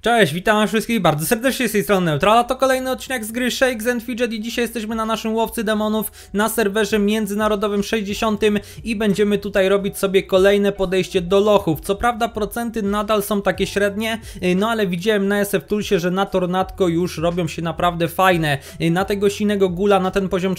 Cześć, witam wszystkich bardzo serdecznie z tej strony Neutrala, to kolejny odcinek z gry Shakes and Fidget i dzisiaj jesteśmy na naszym łowcy demonów na serwerze międzynarodowym 60 i będziemy tutaj robić sobie kolejne podejście do lochów. Co prawda procenty nadal są takie średnie, no ale widziałem na SF Toolsie, że na Tornadko już robią się naprawdę fajne. Na tego sinego gula, na ten poziom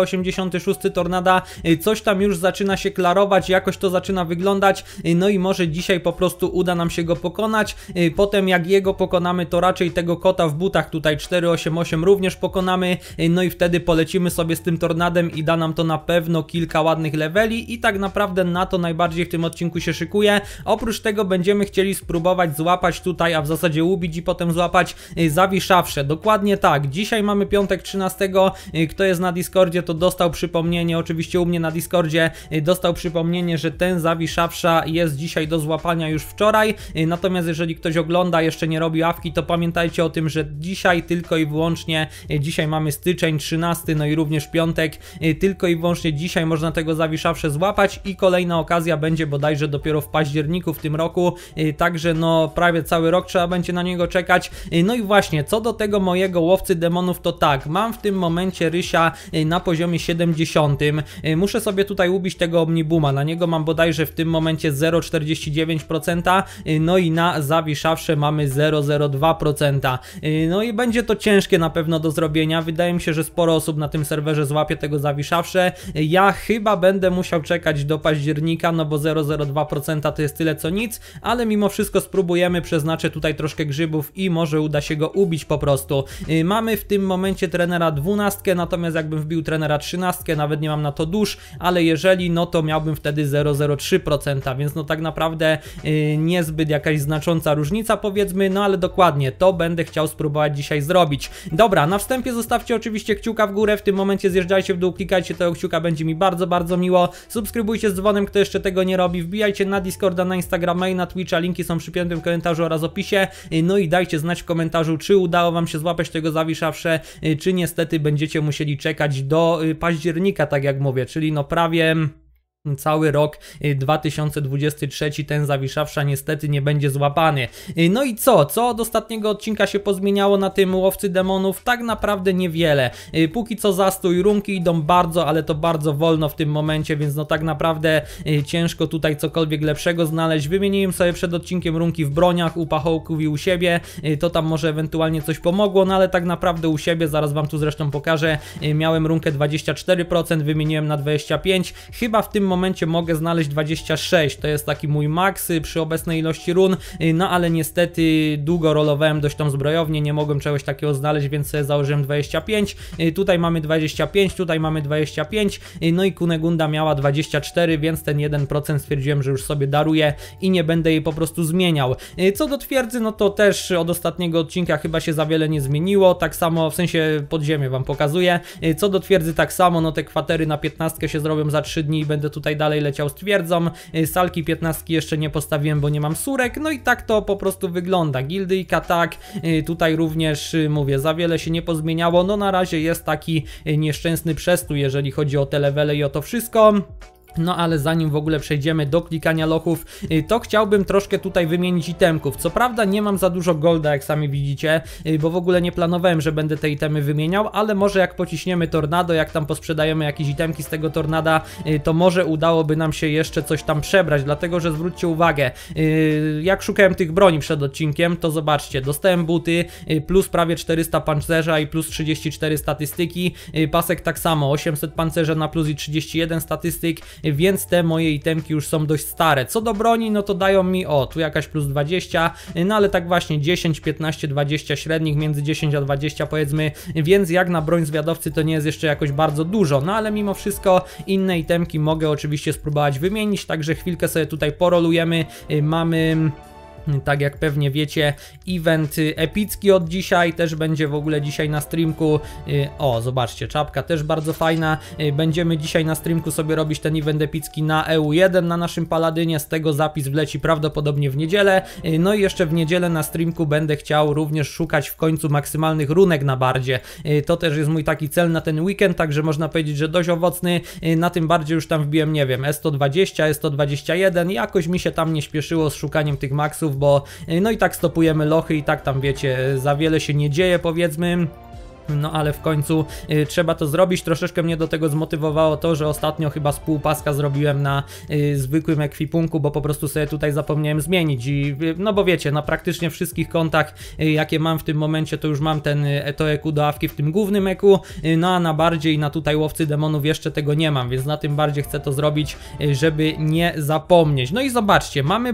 486 Tornada coś tam już zaczyna się klarować, jakoś to zaczyna wyglądać, no i może dzisiaj po prostu uda nam się go pokonać. Potem jak jego pokonamy, to raczej tego kota w butach tutaj 488 również pokonamy, no i wtedy polecimy sobie z tym tornadem i da nam to na pewno kilka ładnych leveli i tak naprawdę na to najbardziej w tym odcinku się szykuje. Oprócz tego będziemy chcieli spróbować złapać tutaj, a w zasadzie ubić i potem złapać zawiszawsze. Dokładnie tak, dzisiaj mamy piątek 13, kto jest na Discordzie, to dostał przypomnienie, oczywiście u mnie na Discordzie dostał przypomnienie, że ten zawiszawsza jest dzisiaj do złapania już wczoraj, natomiast jeżeli ktoś ogląda, jeszcze nie robi awki, to pamiętajcie o tym, że dzisiaj tylko i wyłącznie, dzisiaj mamy styczeń 13, no i również piątek, tylko i wyłącznie dzisiaj można tego zawiszawsze złapać i kolejna okazja będzie bodajże dopiero w październiku w tym roku, także no prawie cały rok trzeba będzie na niego czekać. No i właśnie, co do tego mojego łowcy demonów, to tak, mam w tym momencie rysia na poziomie 70, muszę sobie tutaj ubić tego omnibuma, na niego mam bodajże w tym momencie 0,49%, no i na zawiszawsze mamy 0,02%. No i będzie to ciężkie na pewno do zrobienia. Wydaje mi się, że sporo osób na tym serwerze złapie tego zawiszawsze. Ja chyba będę musiał czekać do października, no bo 0,02% to jest tyle co nic, ale mimo wszystko spróbujemy, przeznaczę tutaj troszkę grzybów i może uda się go ubić po prostu. Mamy w tym momencie trenera 12, natomiast jakbym wbił trenera 13, nawet nie mam na to dusz, ale jeżeli, no to miałbym wtedy 0,03%, więc no tak naprawdę niezbyt jakaś znacząca różnica, powiedzmy, no ale dokładnie to będę chciał spróbować dzisiaj zrobić. Dobra, na wstępie zostawcie oczywiście kciuka w górę, w tym momencie zjeżdżajcie w dół, klikajcie tego kciuka, będzie mi bardzo, bardzo miło. Subskrybujcie z dzwonem, kto jeszcze tego nie robi, wbijajcie na Discorda, na Instagrama i na Twitcha, linki są przy piętym komentarzu oraz opisie, no i dajcie znać w komentarzu, czy udało wam się złapać tego zawiszawsze, czy niestety będziecie musieli czekać do października, tak jak mówię, czyli no prawie cały rok 2023 ten zawiszawsza niestety nie będzie złapany. No i co od ostatniego odcinka się pozmieniało na tym łowcy demonów? Tak naprawdę niewiele. Póki co zastój, runki idą bardzo, ale to bardzo wolno w tym momencie, więc no tak naprawdę ciężko tutaj cokolwiek lepszego znaleźć. Wymieniłem sobie przed odcinkiem runki w broniach, u pachołków i u siebie, to tam może ewentualnie coś pomogło, no ale tak naprawdę u siebie, zaraz wam tu zresztą pokażę, miałem runkę 24%, wymieniłem na 25%, chyba w tym momencie mogę znaleźć 26, to jest taki mój maks przy obecnej ilości run, no ale niestety długo rolowałem dość tą zbrojownię, nie mogłem czegoś takiego znaleźć, więc sobie założyłem 25, tutaj mamy 25, tutaj mamy 25, no i Kunegunda miała 24, więc ten 1% stwierdziłem, że już sobie daruję i nie będę jej po prostu zmieniał. Co do twierdzy, no to też od ostatniego odcinka chyba się za wiele nie zmieniło, tak samo w sensie podziemie wam pokazuję, co do twierdzy tak samo, no te kwatery na 15 się zrobią za 3 dni i będę tutaj dalej leciał z twierdzą. Salki 15 jeszcze nie postawiłem, bo nie mam surek, no i tak to po prostu wygląda. Gildyjka tak, tutaj również mówię, za wiele się nie pozmieniało, no na razie jest taki nieszczęsny przestój, jeżeli chodzi o te levele i o to wszystko. No ale zanim w ogóle przejdziemy do klikania lochów, to chciałbym troszkę tutaj wymienić itemków. Co prawda nie mam za dużo golda, jak sami widzicie, bo w ogóle nie planowałem, że będę te itemy wymieniał, ale może jak pociśniemy tornado, jak tam posprzedajemy jakieś itemki z tego tornada, to może udałoby nam się jeszcze coś tam przebrać, dlatego że zwróćcie uwagę, jak szukałem tych broni przed odcinkiem, to zobaczcie, dostałem buty, plus prawie 400 pancerza i plus 34 statystyki, pasek tak samo, 800 pancerza na plus i 31 statystyk, więc te moje itemki już są dość stare. Co do broni, no to dają mi, tu jakaś plus 20, no ale tak właśnie 10, 15, 20 średnich, między 10 a 20 powiedzmy, więc jak na broń zwiadowcy to nie jest jeszcze jakoś bardzo dużo, no ale mimo wszystko inne itemki mogę oczywiście spróbować wymienić, także chwilkę sobie tutaj porolujemy, mamy... Tak jak pewnie wiecie, event epicki od dzisiaj, też będzie w ogóle dzisiaj na streamku. Zobaczcie, czapka też bardzo fajna. Będziemy dzisiaj na streamku sobie robić ten event epicki na EU1 na naszym paladynie, z tego zapis wleci prawdopodobnie w niedzielę. No i jeszcze w niedzielę na streamku będę chciał również szukać w końcu maksymalnych runek na bardzie. To też jest mój taki cel na ten weekend, także można powiedzieć, że dość owocny. Na tym bardzie już tam wbiłem, nie wiem, S120, S121, jakoś mi się tam nie śpieszyło z szukaniem tych maksów, lachów, bo no i tak stopujemy lochy i tak tam wiecie, za wiele się nie dzieje powiedzmy. No ale w końcu trzeba to zrobić. Troszeczkę mnie do tego zmotywowało to, że ostatnio chyba z pół paska zrobiłem na zwykłym ekwipunku, bo po prostu sobie tutaj zapomniałem zmienić i no bo wiecie, na praktycznie wszystkich kontach jakie mam w tym momencie to już mam to EQ do awki w tym głównym EQ, no a na bardziej na tutaj łowcy demonów jeszcze tego nie mam, więc na tym bardziej chcę to zrobić, żeby nie zapomnieć. No i zobaczcie, mamy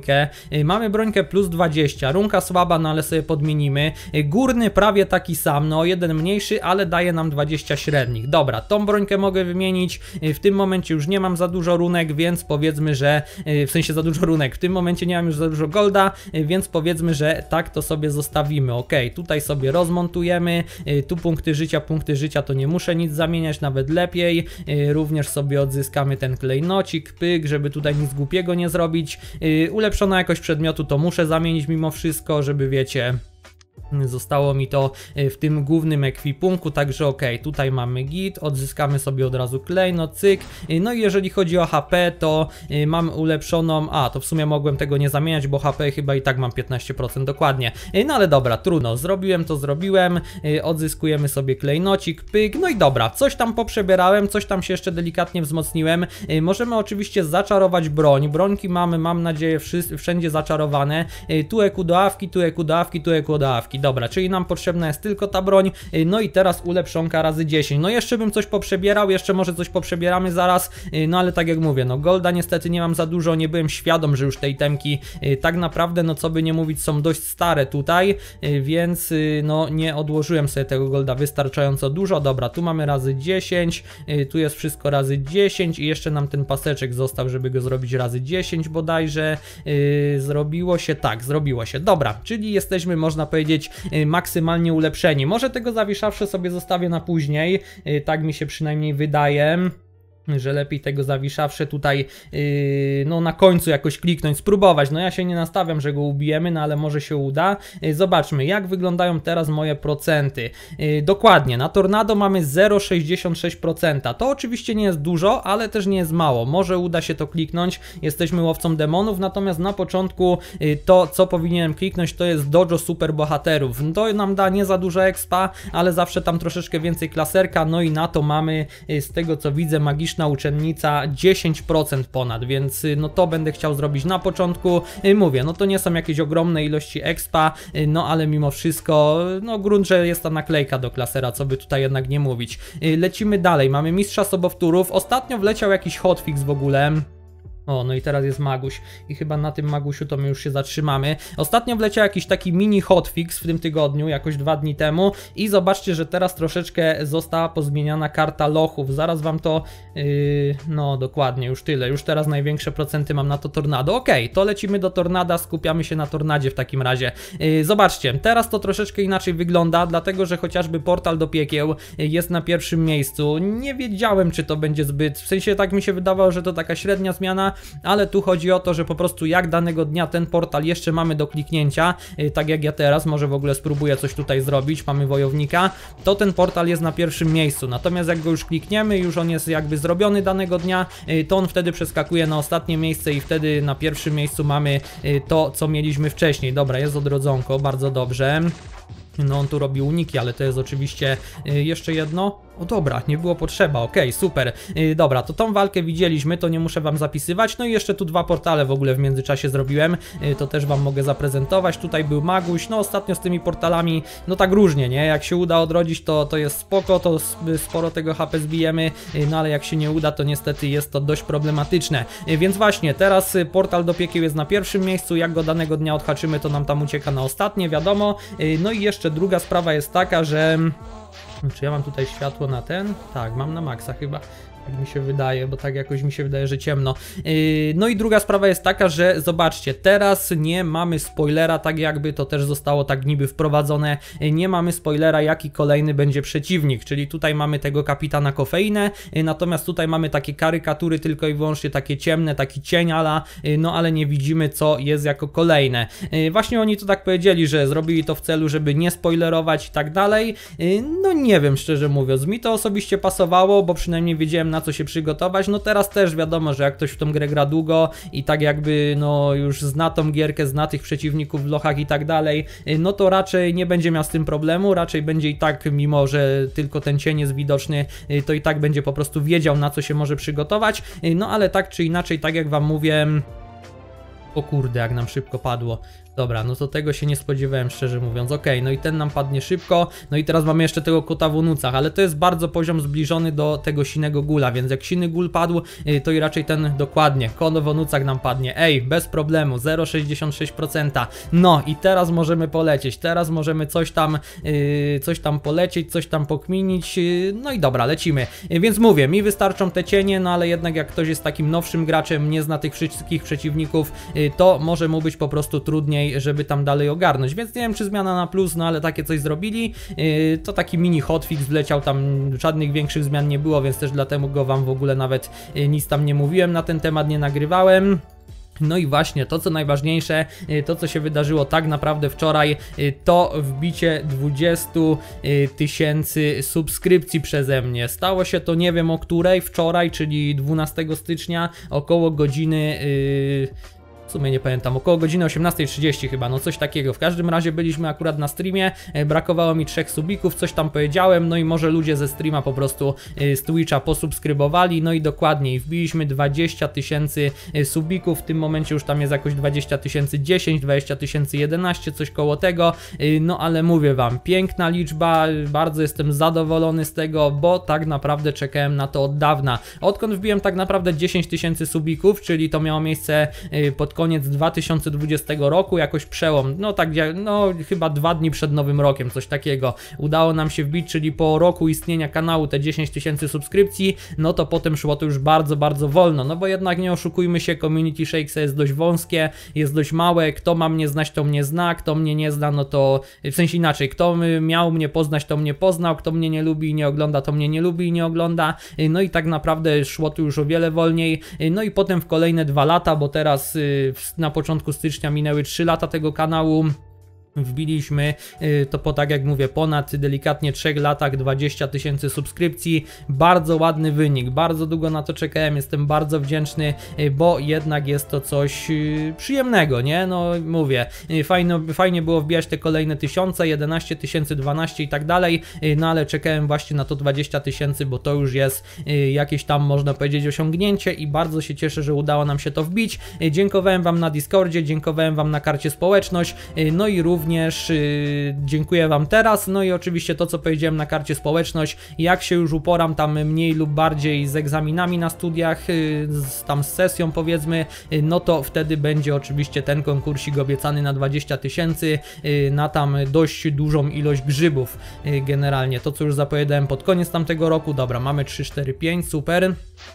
brońkę plus 20, runka słaba, no ale sobie podmienimy, górny prawie taki sam, no jeden mniejszy, ale daje nam 20 średnich. Dobra, tą brońkę mogę wymienić, w tym momencie już nie mam za dużo runek, więc powiedzmy, że w sensie za dużo runek, w tym momencie nie mam już za dużo golda, więc powiedzmy, że tak to sobie zostawimy. Ok, tutaj sobie rozmontujemy, tu punkty życia to nie muszę nic zamieniać, nawet lepiej, również sobie odzyskamy ten klejnocik, pyk, żeby tutaj nic głupiego nie zrobić, ulepszona jakość przedmiotu to muszę zamienić mimo wszystko, żeby wiecie, zostało mi to w tym głównym ekwipunku, także ok, tutaj mamy git, odzyskamy sobie od razu klejnot, cyk, no i jeżeli chodzi o HP, to mam ulepszoną, to w sumie mogłem tego nie zamieniać, bo HP chyba i tak mam 15% dokładnie, no ale dobra, trudno, zrobiłem, odzyskujemy sobie klejnocik, pyk, no i dobra, coś tam poprzebierałem, coś tam się jeszcze delikatnie wzmocniłem, możemy oczywiście zaczarować brońki mamy, mam nadzieję, wszędzie zaczarowane, tu EQ do awki, tu EQ do awki, tu EQ do awki. Dobra, czyli nam potrzebna jest tylko ta broń, no i teraz ulepszonka razy 10, no jeszcze bym coś poprzebierał, jeszcze może coś poprzebieramy zaraz, no ale tak jak mówię, no golda niestety nie mam za dużo, nie byłem świadom, że już te itemki tak naprawdę, no co by nie mówić, są dość stare tutaj, więc no nie odłożyłem sobie tego golda wystarczająco dużo. Dobra, tu mamy razy 10, tu jest wszystko razy 10 i jeszcze nam ten paseczek został, żeby go zrobić razy 10 bodajże, zrobiło się, tak, zrobiło się, dobra, czyli jesteśmy, można powiedzieć, maksymalnie ulepszeni. Może tego zawieszawsze sobie zostawię na później, tak mi się przynajmniej wydaje, że lepiej tego zawiszawsze tutaj no na końcu jakoś kliknąć, spróbować. No ja się nie nastawiam, że go ubijemy, no ale może się uda. Zobaczmy, jak wyglądają teraz moje procenty. Dokładnie, na Tornado mamy 0,66%. To oczywiście nie jest dużo, ale też nie jest mało. Może uda się to kliknąć. Jesteśmy łowcą demonów, natomiast na początku to, co powinienem kliknąć, to jest Dojo Super Bohaterów. To nam da nie za dużo expa, ale zawsze tam troszeczkę więcej klaserka, no i na to mamy, z tego co widzę, magiczna uczennica 10% ponad, więc no to będę chciał zrobić na początku. Mówię, no to nie są jakieś ogromne ilości expa, no ale mimo wszystko, no grunt, że jest ta naklejka do klasera, co by tutaj jednak nie mówić. Lecimy dalej, mamy mistrza sobowtórów, ostatnio wleciał jakiś hotfix w ogóle. O, no i teraz jest Maguś i chyba na tym Magusiu to my już się zatrzymamy. Ostatnio wleciał jakiś taki mini hotfix w tym tygodniu, jakoś 2 dni temu i zobaczcie, że teraz troszeczkę została pozmieniana karta lochów. Zaraz wam to, no dokładnie, już tyle, już teraz największe procenty mam na to Tornado. Ok, to lecimy do Tornada, skupiamy się na Tornadzie w takim razie. Zobaczcie, teraz to troszeczkę inaczej wygląda, dlatego że chociażby portal do piekieł jest na pierwszym miejscu. Nie wiedziałem, czy to będzie zbyt, w sensie tak mi się wydawało, że to taka średnia zmiana, ale tu chodzi o to, że po prostu jak danego dnia ten portal jeszcze mamy do kliknięcia, tak jak ja teraz, może w ogóle spróbuję coś tutaj zrobić, mamy wojownika, to ten portal jest na pierwszym miejscu, natomiast jak go już klikniemy, już on jest jakby zrobiony danego dnia, to on wtedy przeskakuje na ostatnie miejsce i wtedy na pierwszym miejscu mamy to, co mieliśmy wcześniej. Dobra, jest odrodzonko, bardzo dobrze. No on tu robi uniki, ale to jest oczywiście jeszcze jedno. O dobra, nie było potrzeba, okej, super. Dobra, to tą walkę widzieliśmy, to nie muszę wam zapisywać. No i jeszcze tu 2 portale w ogóle w międzyczasie zrobiłem, to też wam mogę zaprezentować. Tutaj był Maguś, no ostatnio z tymi portalami, no tak różnie, nie? Jak się uda odrodzić, to jest spoko, to sporo tego HP zbijemy, no ale jak się nie uda, to niestety jest to dość problematyczne. Więc właśnie, teraz portal do piekieł jest na pierwszym miejscu, jak go danego dnia odhaczymy, to nam tam ucieka na ostatnie, wiadomo. No i jeszcze druga sprawa jest taka, że... Czy ja mam tutaj światło na ten? Tak, mam na maksa chyba. Tak mi się wydaje, bo tak jakoś mi się wydaje, że ciemno. No i druga sprawa jest taka, że zobaczcie, teraz nie mamy spoilera, tak jakby to też zostało tak niby wprowadzone, nie mamy spoilera, jaki kolejny będzie przeciwnik, czyli tutaj mamy tego kapitana Kofeinę, natomiast tutaj mamy takie karykatury tylko i wyłącznie takie ciemne, taki cień ala, no ale nie widzimy, co jest jako kolejne. Właśnie oni to tak powiedzieli, że zrobili to w celu, żeby nie spoilerować i tak dalej. No nie wiem, szczerze mówiąc, mi to osobiście pasowało, bo przynajmniej wiedziałem, na co się przygotować. No teraz też wiadomo, że jak ktoś w tą grę gra długo i tak jakby no już zna tą gierkę, zna tych przeciwników w lochach i tak dalej, no to raczej nie będzie miał z tym problemu, raczej będzie i tak, mimo że tylko ten cień jest widoczny, to i tak będzie po prostu wiedział, na co się może przygotować. No ale tak czy inaczej, tak jak wam mówię, o kurde, jak nam szybko padło. Dobra, no to tego się nie spodziewałem, szczerze mówiąc. Okej, no i ten nam padnie szybko. No i teraz mamy jeszcze tego kota w onucach, ale to jest bardzo poziom zbliżony do tego sinego gula, więc jak siny gul padł, to i raczej ten dokładnie. Kot w onucach nam padnie. Ej, bez problemu, 0,66%. No i teraz możemy polecieć. Teraz możemy coś tam polecieć, coś tam pokminić. No i dobra, lecimy. Więc mówię, mi wystarczą te cienie, no ale jednak jak ktoś jest takim nowszym graczem, nie zna tych wszystkich przeciwników, to może mu być po prostu trudniej, żeby tam dalej ogarnąć, więc nie wiem czy zmiana na plus, no ale takie coś zrobili. To taki mini hotfix wleciał, tam żadnych większych zmian nie było, więc też dlatego wam w ogóle nawet nic tam nie mówiłem na ten temat, nie nagrywałem. No i właśnie to co najważniejsze, to co się wydarzyło tak naprawdę wczoraj, to wbicie 20 000 subskrypcji przeze mnie. Stało się to nie wiem o której, wczoraj, czyli 12 stycznia, około godziny... w sumie nie pamiętam, około godziny 18:30 chyba, no coś takiego. W każdym razie byliśmy akurat na streamie, brakowało mi 3 subików, coś tam powiedziałem, no i może ludzie ze streama po prostu z Twitcha posubskrybowali, no i dokładniej wbiliśmy 20 000 subików, w tym momencie już tam jest jakoś 20 010, 20 011, coś koło tego, no ale mówię wam, piękna liczba, bardzo jestem zadowolony z tego, bo tak naprawdę czekałem na to od dawna. Odkąd wbiłem tak naprawdę 10 000 subików, czyli to miało miejsce pod koniec 2020 roku, jakoś przełom, no tak, no chyba 2 dni przed nowym rokiem, coś takiego. Udało nam się wbić, czyli po roku istnienia kanału te 10 000 subskrypcji, no to potem szło to już bardzo, bardzo wolno, no bo jednak nie oszukujmy się, community Shakesa jest dość wąskie, jest dość małe, kto ma mnie znać, to mnie zna, kto mnie nie zna, no to, w sensie inaczej, kto miał mnie poznać, to mnie poznał, kto mnie nie lubi i nie ogląda, to mnie nie lubi i nie ogląda, no i tak naprawdę szło tu już o wiele wolniej, no i potem w kolejne 2 lata, bo teraz na początku stycznia minęły 3 lata tego kanału. Wbiliśmy to po, tak jak mówię, ponad delikatnie 3 latach 20 000 subskrypcji. Bardzo ładny wynik, bardzo długo na to czekałem, jestem bardzo wdzięczny, bo jednak jest to coś przyjemnego, nie? No mówię, fajnie było wbijać te kolejne 1000, 11 000, 12 i tak dalej, no ale czekałem właśnie na to 20 000, bo to już jest jakieś tam, można powiedzieć, osiągnięcie i bardzo się cieszę, że udało nam się to wbić. Dziękowałem wam na Discordzie, dziękowałem wam na karcie społeczność, no i również dziękuję wam teraz, no i oczywiście to co powiedziałem na karcie społeczność, jak się już uporam tam mniej lub bardziej z egzaminami na studiach, tam z sesją powiedzmy, no to wtedy będzie oczywiście ten konkursik obiecany na 20 000, na tam dość dużą ilość grzybów generalnie, to co już zapowiadałem pod koniec tamtego roku. Dobra, mamy 3, 4, 5, super.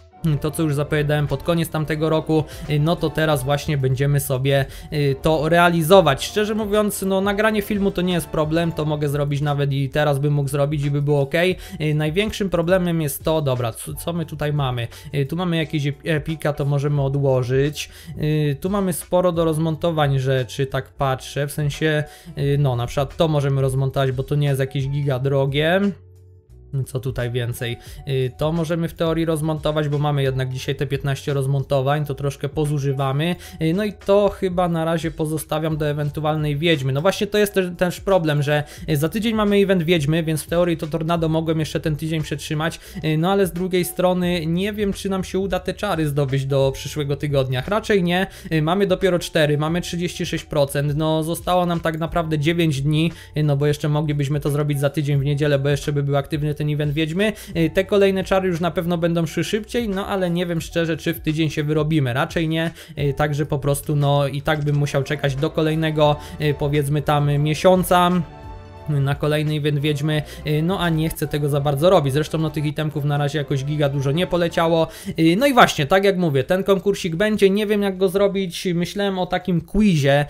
To co już zapowiadałem pod koniec tamtego roku, no to teraz właśnie będziemy sobie to realizować. Szczerze mówiąc, no nagranie filmu to nie jest problem, to mogę zrobić nawet i teraz bym mógł zrobić i by było ok. Największym problemem jest to, dobra, co my tutaj mamy? Tu mamy jakieś epika, to możemy odłożyć. Tu mamy sporo do rozmontowań rzeczy, tak patrzę, w sensie, no na przykład to możemy rozmontować, bo to nie jest jakieś giga drogie. Co tutaj więcej? To możemy w teorii rozmontować, bo mamy jednak dzisiaj te 15 rozmontowań, to troszkę pozużywamy. No i to chyba na razie pozostawiam do ewentualnej wiedźmy. No właśnie to jest też problem, że za tydzień mamy event wiedźmy, więc w teorii to tornado mogłem jeszcze ten tydzień przetrzymać, no ale z drugiej strony nie wiem, czy nam się uda te czary zdobyć do przyszłego tygodnia. Raczej nie, mamy dopiero 4, mamy 36%, no zostało nam tak naprawdę 9 dni, no bo jeszcze moglibyśmy to zrobić za tydzień w niedzielę, bo jeszcze by był aktywny ten event wiedźmy. Te kolejne czary już na pewno będą szły szybciej, no ale nie wiem szczerze, czy w tydzień się wyrobimy, raczej nie, także po prostu no i tak bym musiał czekać do kolejnego, powiedzmy tam miesiąca na kolejny event wiedźmy, no a nie chcę tego za bardzo robić. Zresztą no tych itemków na razie jakoś giga dużo nie poleciało. No i właśnie, tak jak mówię, ten konkursik będzie, nie wiem jak go zrobić, myślałem o takim quizie,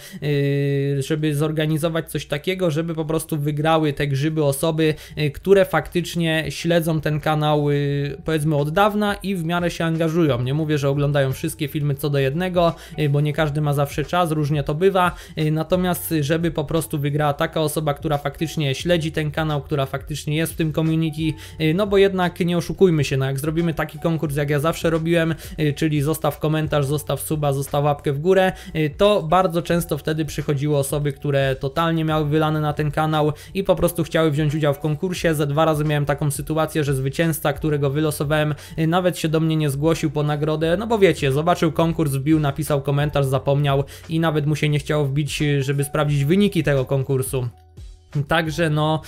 żeby zorganizować coś takiego, żeby po prostu wygrały te grzyby osoby, które faktycznie śledzą ten kanał powiedzmy od dawna i w miarę się angażują. Nie mówię, że oglądają wszystkie filmy co do jednego, bo nie każdy ma zawsze czas, różnie to bywa, natomiast żeby po prostu wygrała taka osoba, która faktycznie faktycznie śledzi ten kanał, która faktycznie jest w tym community, no bo jednak nie oszukujmy się, no jak zrobimy taki konkurs, jak ja zawsze robiłem, czyli zostaw komentarz, zostaw suba, zostaw łapkę w górę, to bardzo często wtedy przychodziły osoby, które totalnie miały wylane na ten kanał i po prostu chciały wziąć udział w konkursie. Ze 2 razy miałem taką sytuację, że zwycięzca, którego wylosowałem, nawet się do mnie nie zgłosił po nagrodę, no bo wiecie, zobaczył konkurs, wbił, napisał komentarz, zapomniał i nawet mu się nie chciało wbić, żeby sprawdzić wyniki tego konkursu. Także no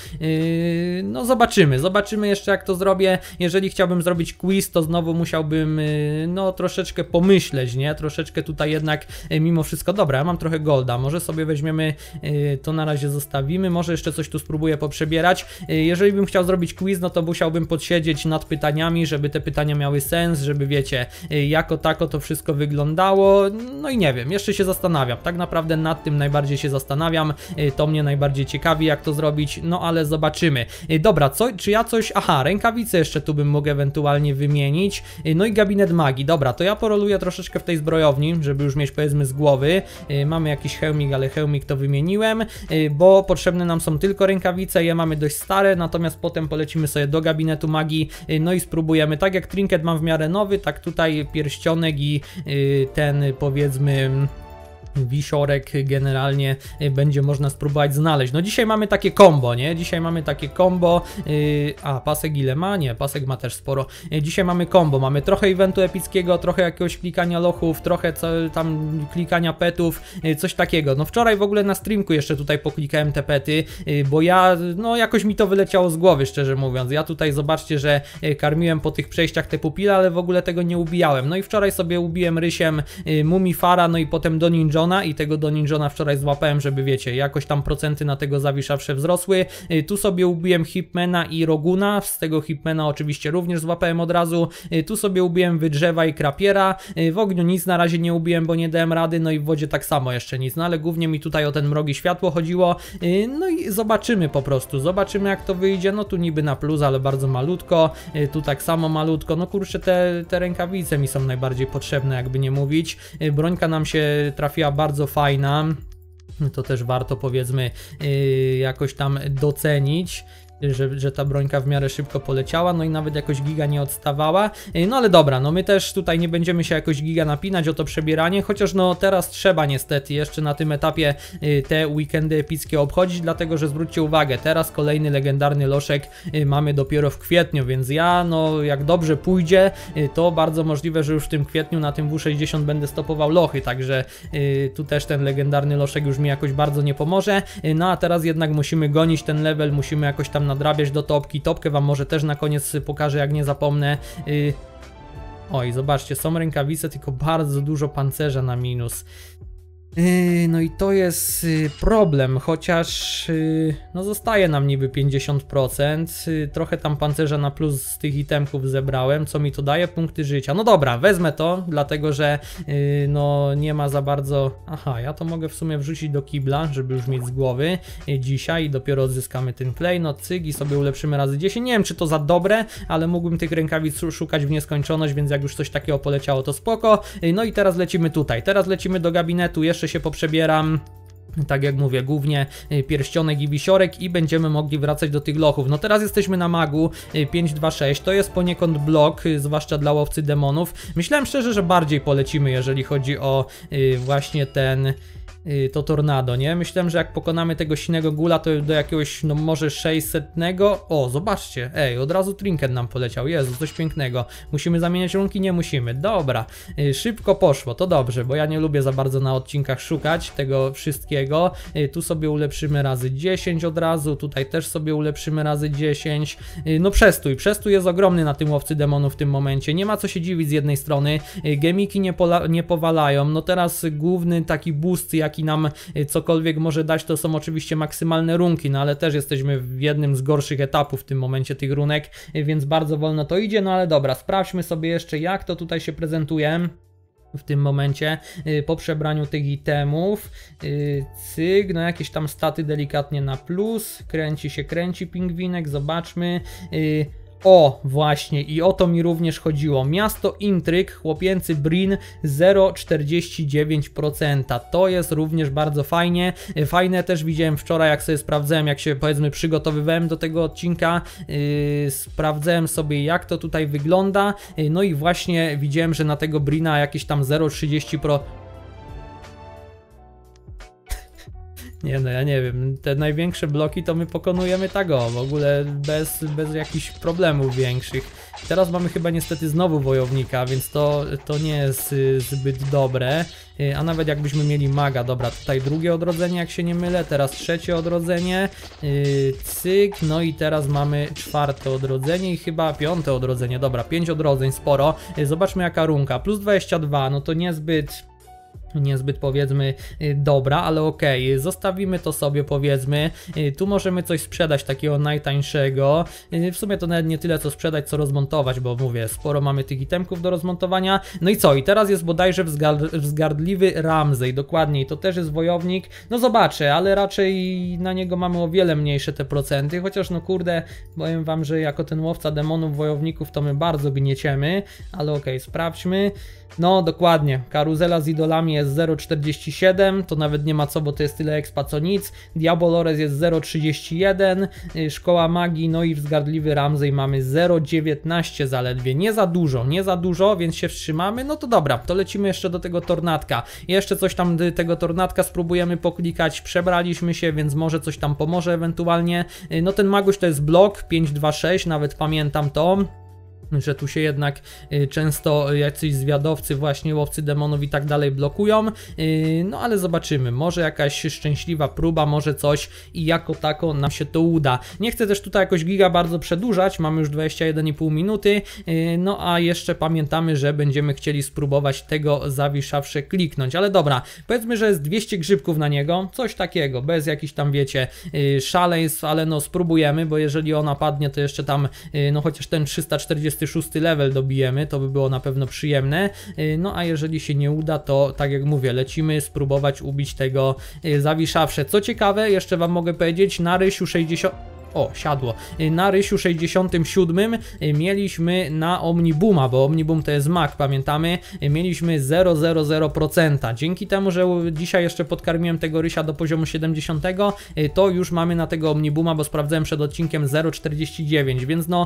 zobaczymy jeszcze jak to zrobię. Jeżeli chciałbym zrobić quiz, to znowu musiałbym no troszeczkę pomyśleć, nie? Troszeczkę tutaj jednak mimo wszystko, dobra, ja mam trochę golda, może sobie weźmiemy, to na razie zostawimy, może jeszcze coś tu spróbuję poprzebierać. Jeżeli bym chciał zrobić quiz, no to musiałbym podsiedzieć nad pytaniami, żeby te pytania miały sens, żeby wiecie, jako tako to wszystko wyglądało, no i nie wiem, jeszcze się zastanawiam, tak naprawdę nad tym najbardziej się zastanawiam, to mnie najbardziej ciekawi, jak to zrobić, no ale zobaczymy. Dobra, czy ja coś... Aha, rękawice jeszcze tu bym mógł ewentualnie wymienić. No i gabinet magii. Dobra, to ja poroluję troszeczkę w tej zbrojowni, żeby już mieć powiedzmy z głowy. Mamy jakiś hełmik, ale hełmik to wymieniłem, bo potrzebne nam są tylko rękawice, je mamy dość stare, natomiast potem polecimy sobie do gabinetu magii, no i spróbujemy. Tak jak trinket mam w miarę nowy, tak tutaj pierścionek i ten powiedzmy... wisiorek generalnie będzie można spróbować znaleźć. No dzisiaj mamy takie combo, nie? Dzisiaj mamy takie combo. A pasek ile ma? Nie, pasek ma też sporo. Dzisiaj mamy combo. Mamy trochę eventu epickiego, trochę jakiegoś klikania lochów, trochę tam klikania petów, coś takiego. No wczoraj w ogóle na streamku jeszcze tutaj poklikałem te pety, bo ja, no jakoś mi to wyleciało z głowy, szczerze mówiąc. Ja tutaj zobaczcie, że karmiłem po tych przejściach te pupile, ale w ogóle tego nie ubijałem. No i wczoraj sobie ubiłem rysiem Mumifara, no i potem do Ninjona i tego do Ninjona wczoraj złapałem, żeby wiecie, jakoś tam procenty na tego zawiszawsze wzrosły. Tu sobie ubiłem Hipmana i Roguna, z tego Hipmana oczywiście również złapałem od razu. Tu sobie ubiłem Wydrzewa i Krapiera. W ogniu nic na razie nie ubiłem, bo nie dałem rady, no i w wodzie tak samo jeszcze nic, no ale głównie mi tutaj o ten mrogi światło chodziło. No i zobaczymy po prostu, zobaczymy jak to wyjdzie. No tu niby na plus, ale bardzo malutko, tu tak samo malutko. No kurczę, te rękawice mi są najbardziej potrzebne, jakby nie mówić. Brońka nam się trafiła bardzo fajna, to też warto powiedzmy jakoś tam docenić. Że ta brońka w miarę szybko poleciała, no i nawet jakoś giga nie odstawała, no ale dobra, no my też tutaj nie będziemy się jakoś giga napinać o to przebieranie, chociaż no teraz trzeba niestety jeszcze na tym etapie te weekendy epickie obchodzić, dlatego że zwróćcie uwagę, teraz kolejny legendarny loszek mamy dopiero w kwietniu, więc ja no jak dobrze pójdzie, to bardzo możliwe, że już w tym kwietniu na tym W60 będę stopował lochy, także tu też ten legendarny loszek już mi jakoś bardzo nie pomoże, no a teraz jednak musimy gonić ten level, musimy jakoś tam nadrabiać do topki. Topkę wam może też na koniec pokażę, jak nie zapomnę. Oj, zobaczcie, są rękawice, tylko bardzo dużo pancerza na minus. No i to jest problem, chociaż no zostaje nam niby 50%, trochę tam pancerza na plus z tych itemków zebrałem, co mi to daje? Punkty życia. No dobra, wezmę to, dlatego że no nie ma za bardzo... Aha, ja to mogę w sumie wrzucić do kibla, żeby już mieć z głowy dzisiaj i dopiero odzyskamy ten klejnot, cyg i sobie ulepszymy razy 10. Nie wiem, czy to za dobre, ale mógłbym tych rękawic szukać w nieskończoność, więc jak już coś takiego poleciało, to spoko. No i teraz lecimy tutaj, teraz lecimy do gabinetu, jeszcze się poprzebieram. Tak jak mówię, głównie pierścionek i wisiorek i będziemy mogli wracać do tych lochów. No teraz jesteśmy na magu 526, to jest poniekąd blok, zwłaszcza dla łowcy demonów. Myślałem szczerze, że bardziej polecimy, jeżeli chodzi o właśnie to tornado, nie? Myślałem, że jak pokonamy tego sinego gula, to do jakiegoś, no może 600. O, zobaczcie, ej, od razu trinket nam poleciał, Jezu, coś pięknego. Musimy zamieniać runki? Nie musimy, dobra. Szybko poszło, to dobrze, bo ja nie lubię za bardzo na odcinkach szukać tego wszystkiego. Tu sobie ulepszymy razy 10 od razu, tutaj też sobie ulepszymy razy 10. No przestój jest ogromny na tym łowcy demonów w tym momencie, nie ma co się dziwić z jednej strony, gemiki nie powalają, no teraz główny taki boost, jaki nam cokolwiek może dać, to są oczywiście maksymalne runki, no ale też jesteśmy w jednym z gorszych etapów w tym momencie tych runek, więc bardzo wolno to idzie, no ale dobra, sprawdźmy sobie jeszcze, jak to tutaj się prezentuje w tym momencie po przebraniu tych itemów. Cyk, no jakieś tam staty delikatnie na plus, kręci pingwinek, zobaczmy. O, właśnie, i o to mi również chodziło. Miasto Intryg, chłopięcy Brin 0,49%. To jest również bardzo fajnie. Fajne też widziałem wczoraj, jak sobie sprawdzałem, jak się powiedzmy przygotowywałem do tego odcinka. Sprawdzałem sobie, jak to tutaj wygląda. No i właśnie widziałem, że na tego Brina jakieś tam 0,30%. Nie no, ja nie wiem, te największe bloki to my pokonujemy tak w ogóle bez jakichś problemów większych. Teraz mamy chyba niestety znowu wojownika, więc to nie jest zbyt dobre. A nawet jakbyśmy mieli maga, dobra, tutaj drugie odrodzenie, jak się nie mylę, teraz trzecie odrodzenie, cyk, no i teraz mamy czwarte odrodzenie i chyba piąte odrodzenie, dobra, 5 odrodzeń, sporo. Zobaczmy jaka runka, plus 22, no to niezbyt powiedzmy dobra, ale okej, zostawimy to sobie powiedzmy. Tu możemy coś sprzedać takiego najtańszego. W sumie to nawet nie tyle co sprzedać, co rozmontować, bo mówię, sporo mamy tych itemków do rozmontowania. No i co? I teraz jest bodajże wzgardliwy Ramsey, dokładniej, to też jest wojownik. No zobaczę, ale raczej na niego mamy o wiele mniejsze te procenty, chociaż no kurde, powiem wam, że jako ten łowca demonów, wojowników to my bardzo gnieciemy, ale okej, sprawdźmy. No dokładnie, karuzela z idolami jest 0,47, to nawet nie ma co, bo to jest tyle expa co nic. Diabolores jest 0,31, szkoła magii, no i wzgardliwy Ramsey mamy 0,19 zaledwie, nie za dużo, więc się wstrzymamy. No to dobra, to lecimy jeszcze do tego tornadka. Jeszcze coś tam tego tornadka spróbujemy poklikać, przebraliśmy się, więc może coś tam pomoże ewentualnie. No ten maguś to jest blok 526, nawet pamiętam to, że tu się jednak często jacyś zwiadowcy, właśnie łowcy demonów i tak dalej blokują, no ale zobaczymy, może jakaś szczęśliwa próba, może coś i jako tako nam się to uda. Nie chcę też tutaj jakoś giga bardzo przedłużać, mamy już 21,5 minuty, no a jeszcze pamiętamy, że będziemy chcieli spróbować tego zawiszawsze kliknąć, ale dobra, powiedzmy, że jest 200 grzybków na niego, coś takiego, bez jakichś tam wiecie szaleństw, ale no spróbujemy, bo jeżeli ona padnie, to jeszcze tam no chociaż ten 346 level dobijemy, to by było na pewno przyjemne. No a jeżeli się nie uda, to tak jak mówię, lecimy spróbować ubić tego zawiszawsze. Co ciekawe, jeszcze wam mogę powiedzieć, na Rysiu 60... O, siadło. Na Rysiu 67 mieliśmy na Omnibuma, bo Omnibum to jest mag, pamiętamy, mieliśmy 0,00%. Dzięki temu, że dzisiaj jeszcze podkarmiłem tego Rysia do poziomu 70, to już mamy na tego Omnibuma, bo sprawdzałem przed odcinkiem 0,49, więc no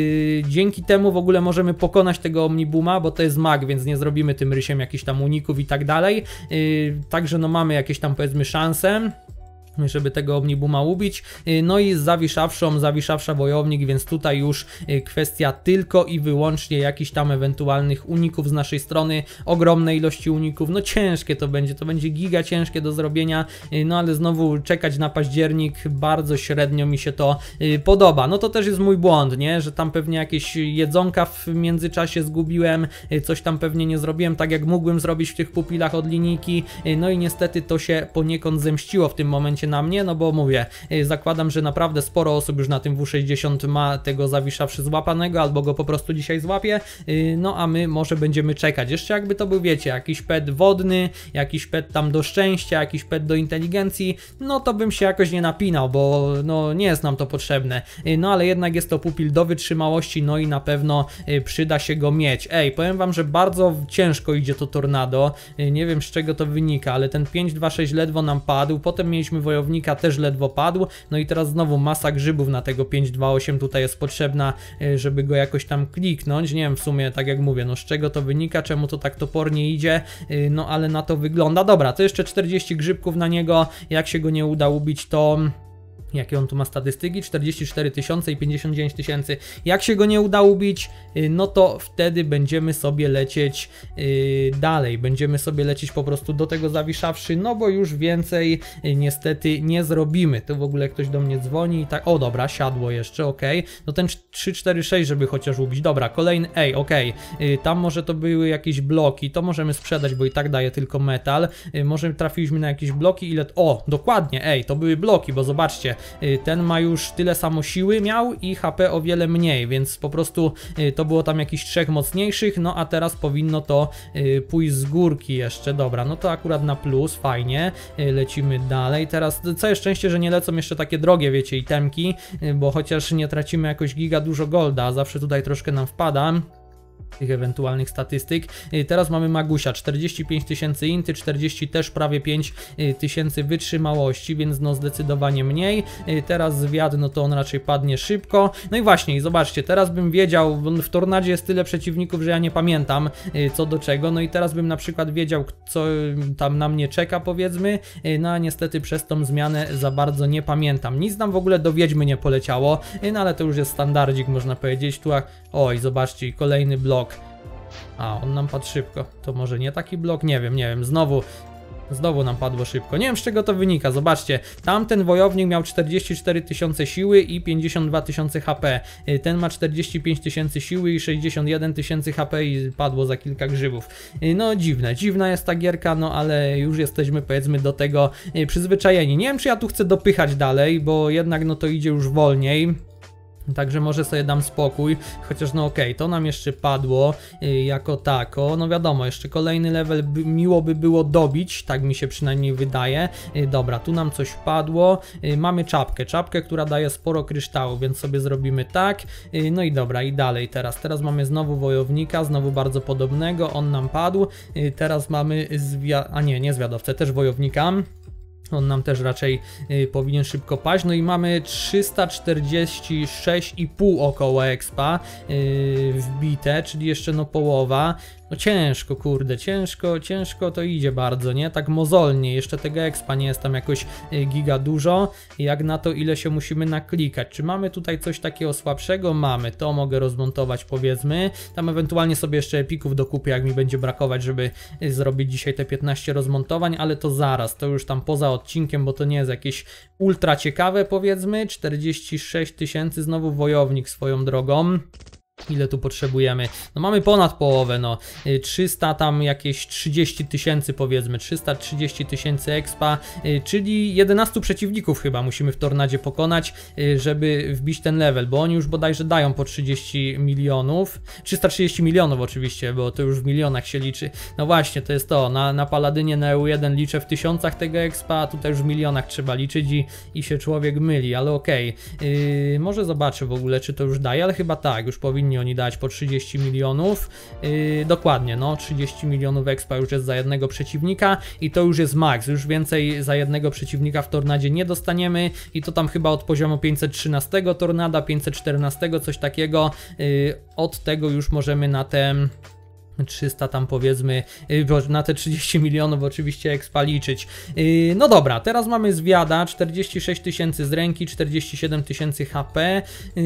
dzięki temu w ogóle możemy pokonać tego Omnibuma, bo to jest mag, więc nie zrobimy tym Rysiem jakichś tam uników i tak dalej. Także no mamy jakieś tam powiedzmy szanse, żeby tego Omnibuma ubić. No i z zawiszawsza wojownik, więc tutaj już kwestia tylko i wyłącznie jakichś tam ewentualnych uników z naszej strony, ogromnej ilości uników, no ciężkie to będzie giga ciężkie do zrobienia, no ale znowu czekać na październik, bardzo średnio mi się to podoba. No to też jest mój błąd, nie, że tam pewnie jakieś jedzonka w międzyczasie zgubiłem, coś tam pewnie nie zrobiłem tak jak mógłbym zrobić w tych pupilach od linijki, no i niestety to się poniekąd zemściło w tym momencie na mnie, no bo mówię, zakładam, że naprawdę sporo osób już na tym W60 ma tego zawiszawszy złapanego, albo go po prostu dzisiaj złapie, no a my może będziemy czekać. Jeszcze jakby to był, wiecie, jakiś pet wodny, jakiś pet tam do szczęścia, jakiś pet do inteligencji, no to bym się jakoś nie napinał, bo no nie jest nam to potrzebne, no ale jednak jest to pupil do wytrzymałości, no i na pewno przyda się go mieć. Ej, powiem wam, że bardzo ciężko idzie to tornado, nie wiem z czego to wynika, ale ten 526 ledwo nam padł, potem mieliśmy wojownika, też ledwo padł, no i teraz znowu masa grzybów na tego 528 tutaj jest potrzebna, żeby go jakoś tam kliknąć, nie wiem w sumie, tak jak mówię, no z czego to wynika, czemu to tak topornie idzie, no ale na to wygląda. Dobra, to jeszcze 40 grzybków na niego, jak się go nie uda ubić, to... Jakie on tu ma statystyki? 44 tysiące i 59 tysięcy. Jak się go nie uda ubić, no to wtedy będziemy sobie lecieć dalej. Będziemy sobie lecieć po prostu do tego zawiszawszy, no bo już więcej niestety nie zrobimy. Tu w ogóle ktoś do mnie dzwoni i tak... O dobra, siadło jeszcze, ok. No ten 346, żeby chociaż ubić. Dobra, kolejny... Ej, ok. Tam może to były jakieś bloki, to możemy sprzedać, bo i tak daje tylko metal. Może trafiliśmy na jakieś bloki, ile... O, dokładnie, ej, to były bloki, bo zobaczcie, ten ma już tyle samo siły miał i HP o wiele mniej, więc po prostu to było tam jakichś 3 mocniejszych, no a teraz powinno to pójść z górki jeszcze, dobra, no to akurat na plus, fajnie, lecimy dalej. Teraz całe szczęście, że nie lecą jeszcze takie drogie, wiecie, itemki, bo chociaż nie tracimy jakoś giga dużo golda, zawsze tutaj troszkę nam wpada tych ewentualnych statystyk. Teraz mamy Magusia, 45 tysięcy inty, 40 też prawie 5 tysięcy wytrzymałości, więc no zdecydowanie mniej. Teraz zwiad, no to on raczej padnie szybko. No i właśnie, zobaczcie, teraz bym wiedział, w Tornadzie jest tyle przeciwników, że ja nie pamiętam co do czego, no i teraz bym na przykład wiedział, co tam na mnie czeka, powiedzmy, no a niestety przez tą zmianę za bardzo nie pamiętam. Nic nam w ogóle do Wiedźmy nie poleciało, no ale to już jest standardzik, można powiedzieć. Tu, oj, zobaczcie, kolejny blok. A, on nam padł szybko. To może nie taki blok? Nie wiem. Znowu nam padło szybko. Nie wiem, z czego to wynika. Zobaczcie, tamten wojownik miał 44 tysiące siły i 52 tysiące HP. Ten ma 45 tysięcy siły i 61 tysięcy HP i padło za kilka grzybów. No dziwna jest ta gierka, no ale już jesteśmy, powiedzmy, do tego przyzwyczajeni. Nie wiem, czy ja tu chcę dopychać dalej, bo jednak no to idzie już wolniej. Także może sobie dam spokój, chociaż no okej, to nam jeszcze padło jako tako, no wiadomo, jeszcze kolejny level miło by było dobić, tak mi się przynajmniej wydaje. Dobra, tu nam coś padło, mamy czapkę, która daje sporo kryształu, więc sobie zrobimy tak, no i dobra, i dalej teraz mamy znowu wojownika, znowu bardzo podobnego, on nam padł, teraz mamy nie zwiadowcę, też wojownika. On nam też raczej powinien szybko paść. No i mamy 346,5 około expa wbite, czyli jeszcze no połowa. No ciężko, kurde, ciężko to idzie bardzo, nie? Tak mozolnie, jeszcze tego expa nie jest tam jakoś giga dużo. Jak na to, ile się musimy naklikać. Czy mamy tutaj coś takiego słabszego? Mamy, to mogę rozmontować, powiedzmy. Tam ewentualnie sobie jeszcze epików dokupię, jak mi będzie brakować, żeby zrobić dzisiaj te 15 rozmontowań, ale to zaraz, to już tam poza odcinkiem, bo to nie jest jakieś ultra ciekawe, powiedzmy. 46 tysięcy, znowu wojownik swoją drogą. Ile tu potrzebujemy? No mamy ponad połowę, no 300 tam jakieś 30 tysięcy, powiedzmy, 330 tysięcy expa, czyli 11 przeciwników chyba musimy w Tornadzie pokonać, żeby wbić ten level, bo oni już bodajże dają po 30 milionów, 330 milionów oczywiście, bo to już w milionach się liczy. No właśnie, to jest to, na Paladynie na EU1 liczę w tysiącach tego expa, a tutaj już w milionach trzeba liczyć i się człowiek myli, ale okej. Może zobaczę w ogóle, czy to już daje, ale chyba tak, już powinni oni dać po 30 milionów, dokładnie, no 30 milionów expa już jest za jednego przeciwnika i to już jest max, już więcej za jednego przeciwnika w Tornadzie nie dostaniemy i to tam chyba od poziomu 513 Tornada, 514, coś takiego, od tego już możemy na te 300 tam, powiedzmy, na te 30 milionów oczywiście expa liczyć. No dobra, teraz mamy zwiada, 46 tysięcy z ręki, 47 tysięcy HP,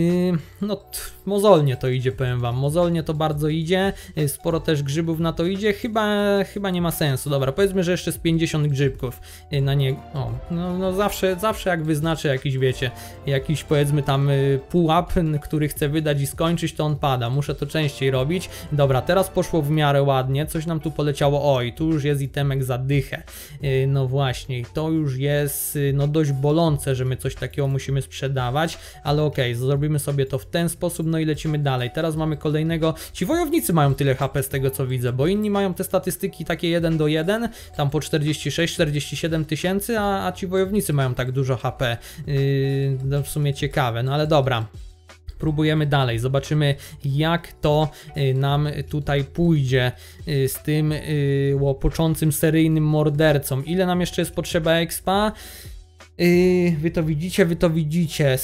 no mozolnie to idzie, powiem wam, mozolnie to bardzo idzie, sporo też grzybów na to idzie, chyba nie ma sensu. Dobra, powiedzmy, że jeszcze z 50 grzybków na niego, no zawsze jak wyznaczę jakiś, wiecie, jakiś, powiedzmy, tam pułap, który chcę wydać i skończyć, to on pada, muszę to częściej robić. Dobra, teraz poszło w miarę ładnie, coś nam tu poleciało, oj, tu już jest itemek za dychę, no właśnie, to już jest no dość bolące, że my coś takiego musimy sprzedawać, ale okej, zrobimy sobie to w ten sposób, no i lecimy dalej. Teraz mamy kolejnego, ci wojownicy mają tyle HP z tego co widzę, bo inni mają te statystyki takie 1 do 1, tam po 46-47 tysięcy, a ci wojownicy mają tak dużo HP, no w sumie ciekawe, no ale dobra. Próbujemy dalej, zobaczymy jak to nam tutaj pójdzie z tym łopoczącym seryjnym mordercą. Ile nam jeszcze jest potrzeba expa? Wy to widzicie,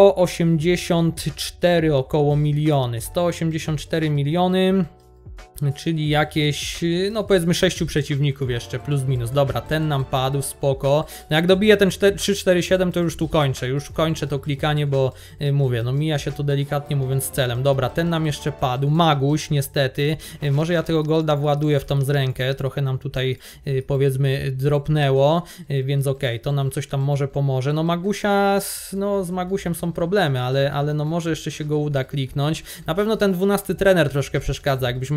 184 około miliony, 184 miliony. Czyli jakieś, no powiedzmy 6 przeciwników jeszcze, plus minus. Dobra, ten nam padł, spoko. No jak dobiję ten 347, to już tu kończę. Już kończę to klikanie, bo mówię, no mija się to delikatnie mówiąc celem. Dobra, ten nam jeszcze padł. Maguś, niestety. Może ja tego golda właduję w tą z rękę. Trochę nam tutaj, powiedzmy, dropnęło, więc okej, to nam coś tam może pomoże. No Magusia, no z Magusiem są problemy, ale no może jeszcze się go uda kliknąć. Na pewno ten 12 trener troszkę przeszkadza. Jakbyśmy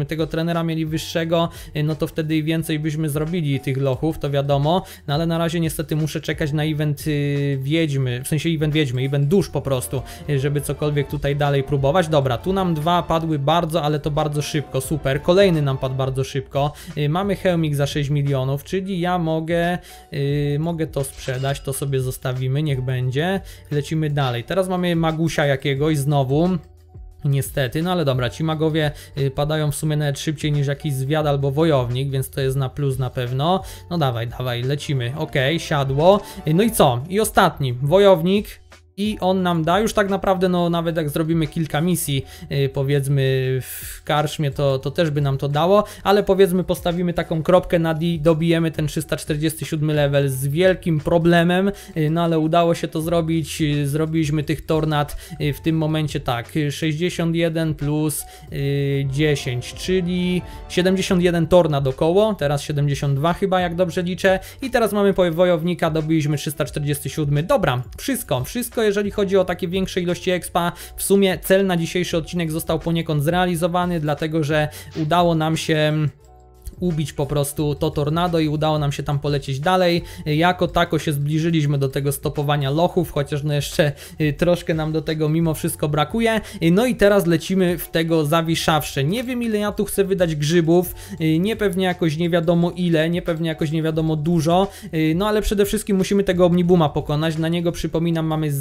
tego trenera mieli wyższego, no to wtedy więcej byśmy zrobili tych lochów, to wiadomo, no ale na razie niestety muszę czekać na event wiedźmy, w sensie event wiedźmy, event dusz po prostu, żeby cokolwiek tutaj dalej próbować. Dobra, tu nam dwa padły bardzo, ale to bardzo szybko, super, kolejny nam padł bardzo szybko, mamy hełmik za 6 milionów, czyli ja mogę to sprzedać, to sobie zostawimy, niech będzie, lecimy dalej. Teraz mamy magusia jakiegoś znowu. Niestety, no ale dobra, ci magowie padają w sumie nawet szybciej niż jakiś zwiad albo wojownik, więc to jest na plus na pewno. No dawaj, lecimy, okej, siadło. No i co? I ostatni, wojownik. I on nam da, już tak naprawdę, no nawet jak zrobimy kilka misji, powiedzmy w karczmie, to też by nam to dało, ale powiedzmy postawimy taką kropkę nad i dobijemy ten 347 level z wielkim problemem, no ale udało się to zrobić, zrobiliśmy tych tornad w tym momencie tak, 61 plus 10, czyli 71 tornad około, teraz 72 chyba, jak dobrze liczę, i teraz mamy wojownika, dobiliśmy 347, dobra, wszystko, jeżeli chodzi o takie większe ilości expa. W sumie cel na dzisiejszy odcinek został poniekąd zrealizowany, dlatego że udało nam się ubić po prostu to tornado i udało nam się tam polecieć dalej. Jako tako się zbliżyliśmy do tego stopowania lochów, chociaż no jeszcze troszkę nam do tego mimo wszystko brakuje. No i teraz lecimy w tego zawiszawsze. Nie wiem, ile ja tu chcę wydać grzybów, nie pewnie jakoś nie wiadomo ile, nie pewnie jakoś nie wiadomo dużo, no ale przede wszystkim musimy tego omnibuma pokonać. Na niego, przypominam, mamy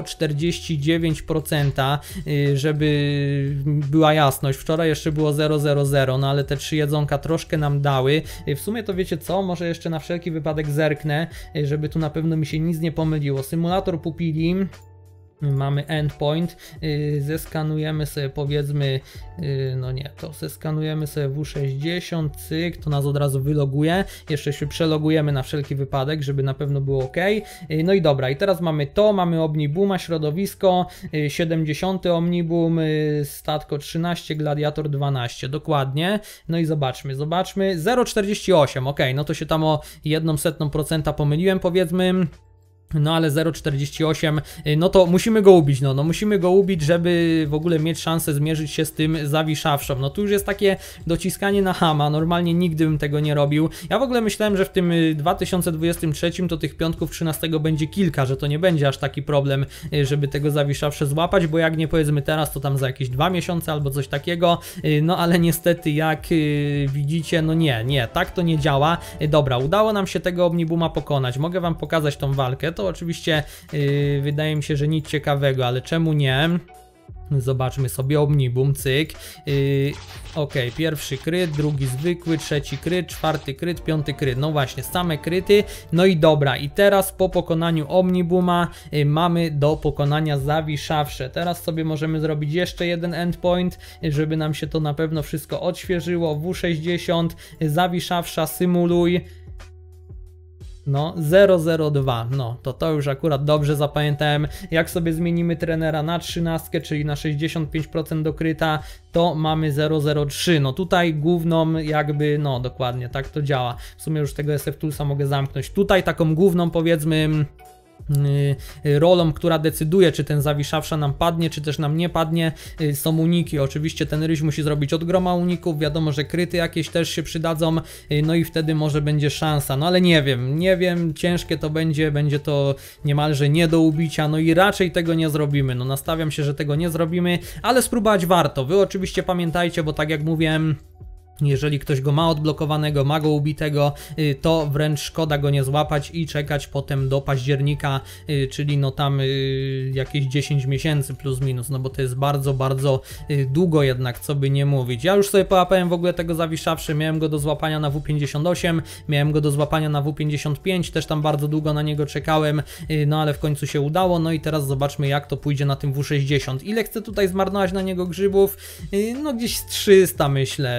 0,49%, żeby była jasność. Wczoraj jeszcze było 0,00, no ale te 3 jedzonka troszkę nam dały. W sumie to wiecie co, może jeszcze na wszelki wypadek zerknę, żeby tu na pewno mi się nic nie pomyliło. Symulator pupili. Mamy endpoint, zeskanujemy sobie powiedzmy, no nie, to zeskanujemy sobie W60, cyk, to nas od razu wyloguje, jeszcze się przelogujemy na wszelki wypadek, żeby na pewno było ok. No i dobra, i teraz mamy to, mamy omnibuma, środowisko, 70 omnibum, statko 13, gladiator 12, dokładnie. No i zobaczmy, 0,48, ok, no to się tam o 0,01% pomyliłem powiedzmy. No ale 0,48, no to musimy go ubić, no musimy go ubić, żeby w ogóle mieć szansę zmierzyć się z tym zawiszawszą. No tu już jest takie dociskanie na chama, normalnie nigdy bym tego nie robił. Ja w ogóle myślałem, że w tym 2023 to tych piątków 13 będzie kilka, że to nie będzie aż taki problem, żeby tego zawiszawsze złapać, bo jak nie powiedzmy teraz, to tam za jakieś 2 miesiące albo coś takiego, no ale niestety jak widzicie, no nie, tak to nie działa. Dobra, udało nam się tego omnibuma pokonać, mogę wam pokazać tą walkę. To oczywiście wydaje mi się, że nic ciekawego, ale czemu nie? Zobaczmy sobie omnibum, cyk. Ok, pierwszy kryt, drugi zwykły, trzeci kryt, czwarty kryt, piąty kryt. No właśnie, same kryty. No i dobra, i teraz po pokonaniu omnibuma mamy do pokonania zawiszawsze. Teraz sobie możemy zrobić jeszcze jeden endpoint, żeby nam się to na pewno wszystko odświeżyło. W60, zawiszawsza, symuluj. No, 002, no to już akurat dobrze zapamiętałem. Jak sobie zmienimy trenera na 13, czyli na 65% dokryta, to mamy 003. No tutaj główną jakby, no dokładnie, tak to działa. W sumie już tego SF Toolsa mogę zamknąć. Tutaj taką główną powiedzmy rolą, która decyduje, czy ten zawiszawsza nam padnie, czy też nam nie padnie, są uniki. Oczywiście ten ryś musi zrobić od groma uników, wiadomo, że kryty jakieś też się przydadzą, no i wtedy może będzie szansa, no ale nie wiem, ciężkie to będzie to niemalże nie do ubicia, no i raczej tego nie zrobimy, no nastawiam się, że tego nie zrobimy, ale spróbować warto. Wy oczywiście pamiętajcie, bo tak jak mówiłem, jeżeli ktoś go ma odblokowanego, ma go ubitego, to wręcz szkoda go nie złapać i czekać potem do października, czyli no tam jakieś 10 miesięcy plus minus, no bo to jest bardzo, bardzo długo jednak, co by nie mówić. Ja już sobie połapałem w ogóle tego zawiszawszy, miałem go do złapania na W58, miałem go do złapania na W55, też tam bardzo długo na niego czekałem, no ale w końcu się udało, no i teraz zobaczmy, jak to pójdzie na tym W60. Ile chcę tutaj zmarnować na niego grzybów? No gdzieś z 300 myślę, z 300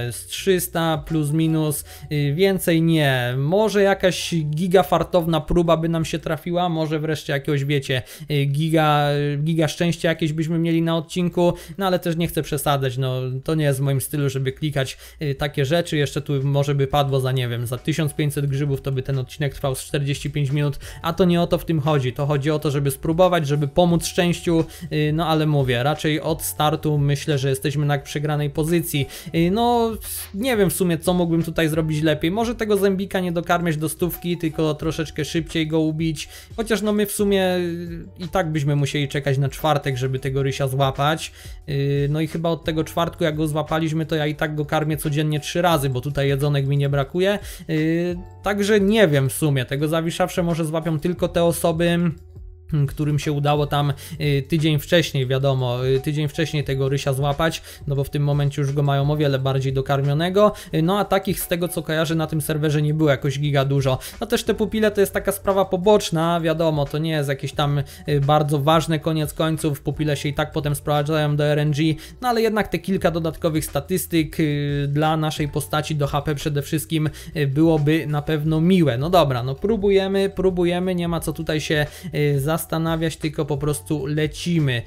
1300 plus minus, więcej nie. Może jakaś giga fartowna próba by nam się trafiła, może wreszcie jakiegoś, wiecie, giga szczęścia jakieś byśmy mieli na odcinku, no ale też nie chcę przesadzać, no to nie jest w moim stylu, żeby klikać takie rzeczy. Jeszcze tu może by padło za, nie wiem, za 1500 grzybów, to by ten odcinek trwał z 45 minut, a to nie o to w tym chodzi. To chodzi o to, żeby spróbować, żeby pomóc szczęściu, no ale mówię, raczej od startu myślę, że jesteśmy na przegranej pozycji. No nie wiem w sumie, co mógłbym tutaj zrobić lepiej. Może tego zębika nie dokarmiać do 100, tylko troszeczkę szybciej go ubić, chociaż no my w sumie i tak byśmy musieli czekać na czwartek, żeby tego rysia złapać. No i chyba od tego czwartku, jak go złapaliśmy, to ja i tak go karmię codziennie 3 razy, bo tutaj jedzonek mi nie brakuje. Także nie wiem w sumie, tego zawiszawsze może złapią tylko te osoby, którym się udało tam tydzień wcześniej, wiadomo, tydzień wcześniej tego rysia złapać, no bo w tym momencie już go mają o wiele bardziej dokarmionego, no a takich z tego co kojarzę na tym serwerze nie było jakoś giga dużo. No też te pupile to jest taka sprawa poboczna, wiadomo, to nie jest jakieś tam bardzo ważne koniec końców, pupile się i tak potem sprowadzają do RNG, no ale jednak te kilka dodatkowych statystyk dla naszej postaci do HP przede wszystkim byłoby na pewno miłe. No dobra, no próbujemy, nie ma co tutaj się zastanawiać, tylko po prostu lecimy.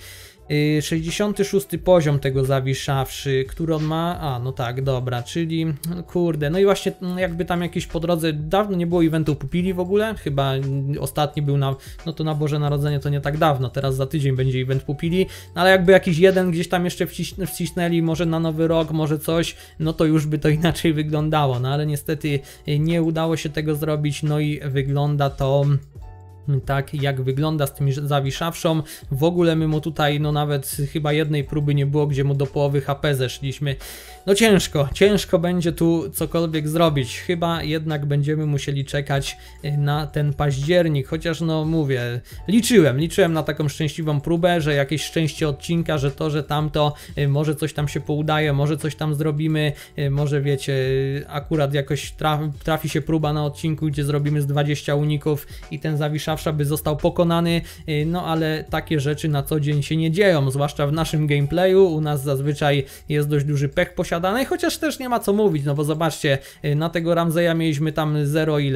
66 poziom tego zawiszawszy, który on ma, a no tak, dobra, czyli kurde, no i właśnie jakby tam jakieś po drodze, dawno nie było eventu pupili w ogóle, chyba ostatni był na, no to na Boże Narodzenie to nie tak dawno, teraz za tydzień będzie event pupili, no ale jakby jakiś jeden gdzieś tam jeszcze wcisnęli, może na Nowy Rok, może coś, no to już by to inaczej wyglądało, no ale niestety nie udało się tego zrobić, no i wygląda to tak jak wygląda z tym zawiszawszą. W ogóle my mu tutaj, no nawet chyba jednej próby nie było, gdzie mu do połowy HP zeszliśmy. No ciężko będzie tu cokolwiek zrobić. Chyba jednak będziemy musieli czekać na ten październik, chociaż no mówię, liczyłem na taką szczęśliwą próbę, że jakieś szczęście odcinka, że to, że tamto, może coś tam się poudaje, może coś tam zrobimy, może wiecie, akurat jakoś trafi się próba na odcinku, gdzie zrobimy z 20 uników i ten zawiszawsza by został pokonany, no ale takie rzeczy na co dzień się nie dzieją, zwłaszcza w naszym gameplayu. U nas zazwyczaj jest dość duży pech posiadany, chociaż też nie ma co mówić, no bo zobaczcie, na tego Ramzeya mieliśmy tam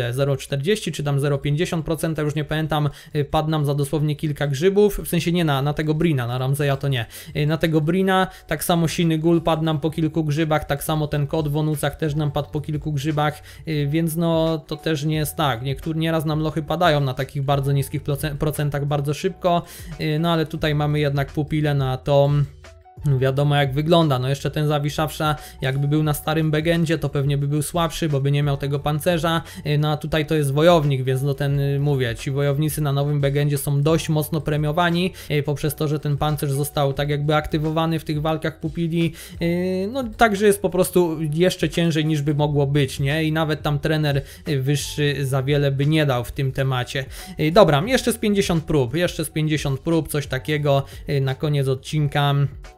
0,40 czy tam 0,50%, już nie pamiętam, padł nam za dosłownie kilka grzybów, w sensie nie na tego Brina, na Ramzeya to nie, na tego Brina, tak samo Siny Gul padł nam po kilku grzybach, tak samo ten kot w Onucach też nam padł po kilku grzybach, więc no to też nie jest tak, nieraz nam lochy padają na takich bardzo niskich procentach bardzo szybko, no ale tutaj mamy jednak pupilę na to. Wiadomo jak wygląda, no jeszcze ten zawiszawsza jakby był na starym Begendzie, to pewnie by był słabszy, bo by nie miał tego pancerza, no a tutaj to jest wojownik, więc no ten, mówię, ci wojownicy na nowym Begendzie są dość mocno premiowani, poprzez to, że ten pancerz został tak jakby aktywowany w tych walkach pupili, no także jest po prostu jeszcze ciężej niż by mogło być, nie? I nawet tam trener wyższy za wiele by nie dał w tym temacie. Dobra, jeszcze z 50 prób, coś takiego na koniec odcinka.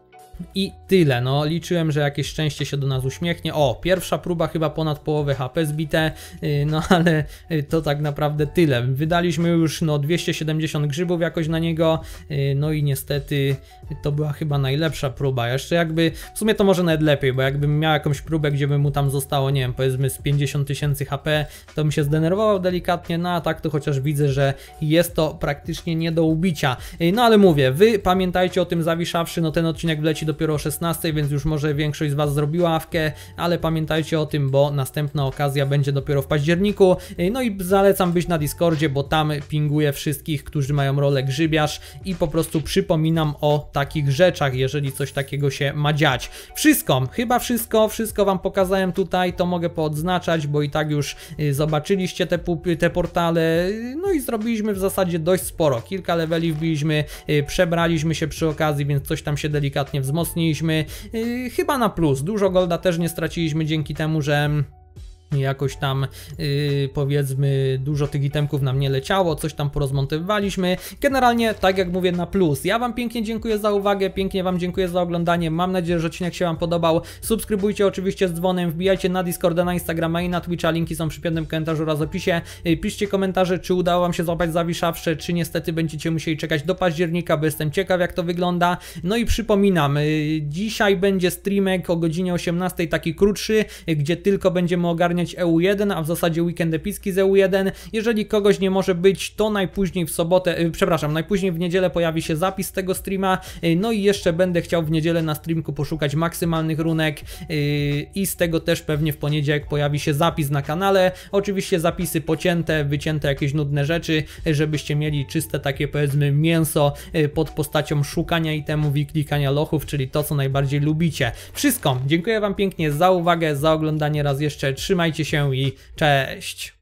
I tyle, no liczyłem, że jakieś szczęście się do nas uśmiechnie. O, pierwsza próba chyba ponad połowę HP zbite, no ale to tak naprawdę tyle. Wydaliśmy już no 270 grzybów jakoś na niego, no i niestety to była chyba najlepsza próba. Jeszcze jakby, w sumie to może nawet lepiej, bo jakbym miał jakąś próbę, gdzie by mu tam zostało, nie wiem, powiedzmy z 50 000 HP, to bym się zdenerwował delikatnie, no a tak to chociaż widzę, że jest to praktycznie nie do ubicia. No ale mówię, wy pamiętajcie o tym zawiszawszy, no ten odcinek wleci dopiero o 16, więc już może większość z was zrobiła awkę, ale pamiętajcie o tym, bo następna okazja będzie dopiero w październiku. No i zalecam być na Discordzie, bo tam pinguję wszystkich, którzy mają rolę grzybiarz i po prostu przypominam o takich rzeczach, jeżeli coś takiego się ma dziać. Chyba wszystko wam pokazałem tutaj, to mogę poodznaczać, bo i tak już zobaczyliście te portale, no i zrobiliśmy w zasadzie dość sporo. Kilka leveli wbiliśmy, przebraliśmy się przy okazji, więc coś tam się delikatnie wzmocniliśmy. Chyba na plus. Dużo golda też nie straciliśmy dzięki temu, że jakoś tam powiedzmy dużo tych itemków nam nie leciało, coś tam porozmontowywaliśmy. Generalnie tak jak mówię, na plus. Ja wam pięknie dziękuję za uwagę, pięknie wam dziękuję za oglądanie, mam nadzieję, że odcinek się wam podobał. Subskrybujcie oczywiście z dzwonem, wbijajcie na Discorda, na Instagrama i na Twitcha, linki są przy piętnym komentarzu oraz opisie. Piszcie komentarze, czy udało wam się złapać zawiszawsze, czy niestety będziecie musieli czekać do października, bo jestem ciekaw jak to wygląda. No i przypominam, dzisiaj będzie streamek o godzinie 18, taki krótszy, gdzie tylko będziemy ogarniać EU1, a w zasadzie weekend epicki z EU1. Jeżeli kogoś nie może być, to najpóźniej w sobotę, najpóźniej w niedzielę pojawi się zapis tego streama. No i jeszcze będę chciał w niedzielę na streamku poszukać maksymalnych runek i z tego też pewnie w poniedziałek pojawi się zapis na kanale. Oczywiście zapisy pocięte, wycięte jakieś nudne rzeczy, żebyście mieli czyste takie powiedzmy mięso pod postacią szukania itemów i klikania lochów, czyli to co najbardziej lubicie. Wszystko. Dziękuję wam pięknie za uwagę, za oglądanie raz jeszcze. Trzymajcie się i cześć!